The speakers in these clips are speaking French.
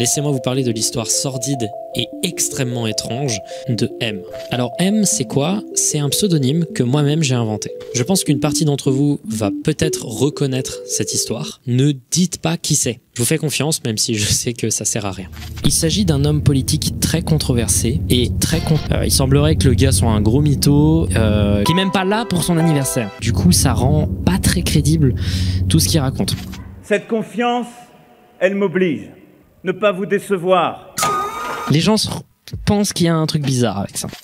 laissez-moi vous parler de l'histoire sordide et extrêmement étrange de M. Alors M, c'est quoi? C'est un pseudonyme que moi-même j'ai inventé. Je pense qu'une partie d'entre vous va peut-être reconnaître cette histoire. Ne dites pas qui c'est. Je vous fais confiance, même si je sais que ça sert à rien. Il s'agit d'un homme politique très controversé et il semblerait que le gars soit un gros mytho, qui est même pas là pour son anniversaire. Du coup, ça rend pas très crédible tout ce qu'il raconte. Cette confiance, elle m'oblige. Ne pas vous décevoir. Les gens pensent qu'il y a un truc bizarre avec ça.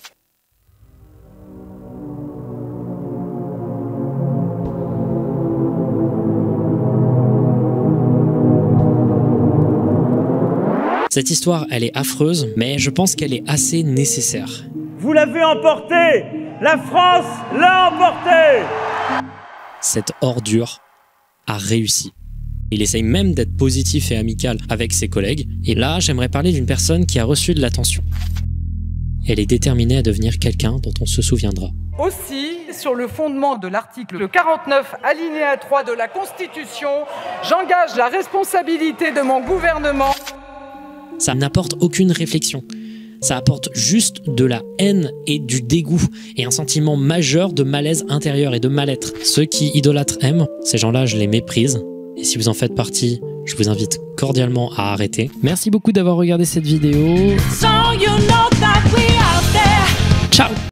Cette histoire, elle est affreuse, mais je pense qu'elle est assez nécessaire. Vous l'avez emporté! La France l'a emporté! Cette ordure a réussi. Il essaye même d'être positif et amical avec ses collègues. Et là, j'aimerais parler d'une personne qui a reçu de l'attention. Elle est déterminée à devenir quelqu'un dont on se souviendra. Aussi, sur le fondement de l'article 49, alinéa 3 de la Constitution, j'engage la responsabilité de mon gouvernement. Ça n'apporte aucune réflexion. Ça apporte juste de la haine et du dégoût et un sentiment majeur de malaise intérieur et de mal-être. Ceux qui idolâtrent M, ces gens-là, je les méprise. Et si vous en faites partie, je vous invite cordialement à arrêter. Merci beaucoup d'avoir regardé cette vidéo. Ciao!